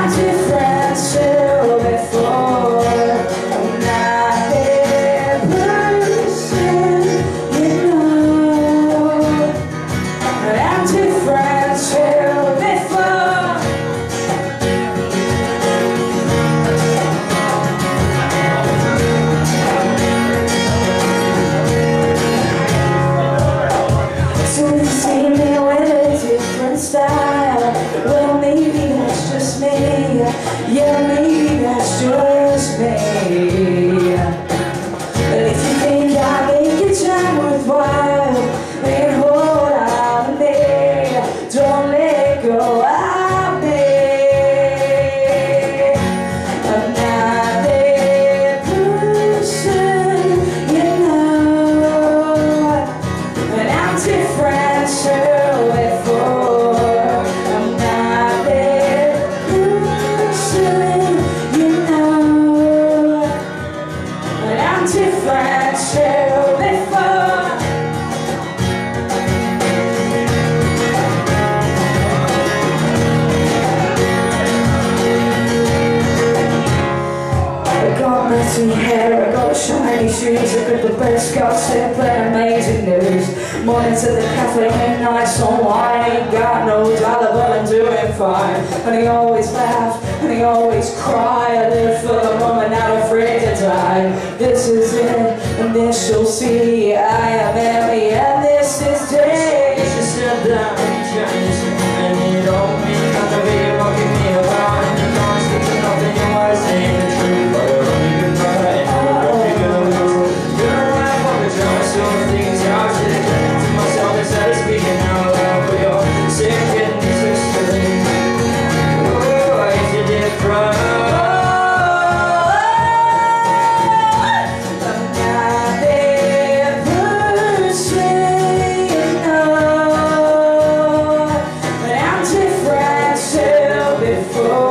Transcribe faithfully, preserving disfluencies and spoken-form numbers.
Well, maybe that's just me. Yeah, maybe that's just me. But if you think I make your time worthwhile, then hold on to me. Don't let go of me. I'm not that person, you know. But I'm different, so before. Different to before. I got messy hair, I got shiny shoes, I got the best gossip and amazing news. Mornings at the cafe and nights on wine. Ain't got no dollar but I'm doing fine. And he always laugh, and he always cry. I live for the moment, not afraid to die. This is it, and this you'll see. I am Emmy, and this is Day. You should step down and change, and you don't mean nothing to be walking me around. And you can't stick to nothing, you might say the truth, but you're only good for it, and you're only good for it. You're right, I'm gonna try so things out. Should have done it to myself instead of speaking out loud. But you're sick and twisted. Oh, is it different? Before